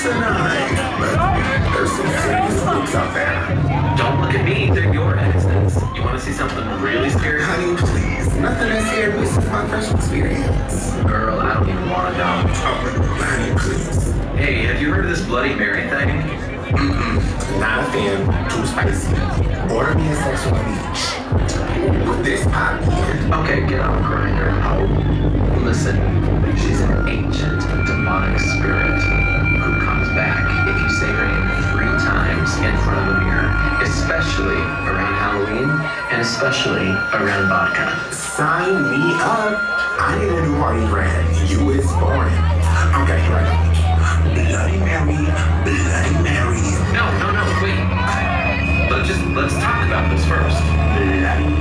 tonight. But there's some serious freaks out there. Don't look at me. They're your exes. You want to see something really scary? Honey, please. Nothing that scared me since my first experience. Girl, I don't even want to know. Oh, honey, please. Hey, have you heard of this Bloody Mary thing? Not a fan. Too spicy. Order me a sexual beach. With this pop in. Okay, get on Grindr. Oh, listen, she's an ancient demonic spirit who comes back if you say her name 3 times in front of a mirror, especially around Halloween and especially around vodka. Sign me up. I need a new party brand. You is boring. Okay, here I go. Bloody Mary, Bloody Mary. No, wait. Let's talk about this first. Bloody